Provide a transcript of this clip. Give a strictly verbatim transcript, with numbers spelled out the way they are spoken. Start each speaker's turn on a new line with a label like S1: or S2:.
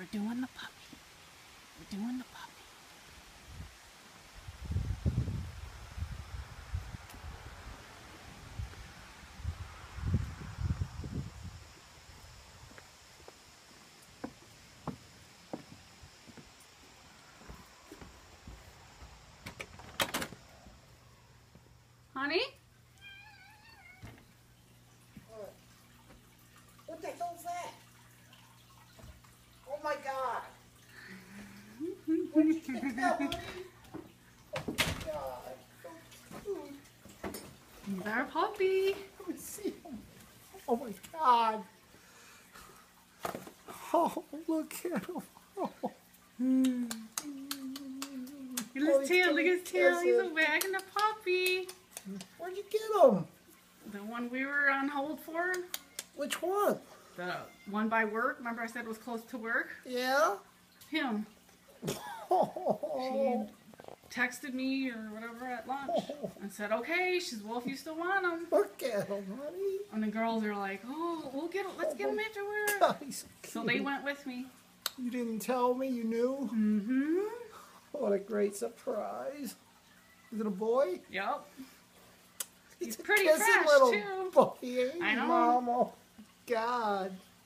S1: We're doing the puppy. We're doing the puppy. Honey?
S2: What? What the hell's that? Oh my God. What did you get that, honey? Oh my God. So cute.
S1: He's our puppy.
S2: Let me see him. Oh my God. Oh, look at him. Oh.
S1: Mm. Look at his tail, look at his tail. He's a wagging a puppy.
S2: Where'd you get him?
S1: The one we were on hold for.
S2: Which one?
S1: The one by work. Remember I said it was close to work?
S2: Yeah?
S1: Him.
S2: Oh.
S1: She texted me or whatever at lunch and said, okay. She says, well, if you still want him.
S2: Look at him, honey.
S1: And the girls are like, oh, we'll get him. Let's
S2: Oh
S1: get him
S2: my
S1: after work.
S2: God, he's so
S1: So they
S2: cute.
S1: went with me.
S2: You didn't tell me, you knew?
S1: Mm-hmm.
S2: What a great surprise. Is it a boy?
S1: Yep.
S2: He's
S1: He's pretty
S2: a
S1: fresh,
S2: little
S1: too.
S2: Boy, ain't
S1: I
S2: he,
S1: know.
S2: Mom? Oh, God.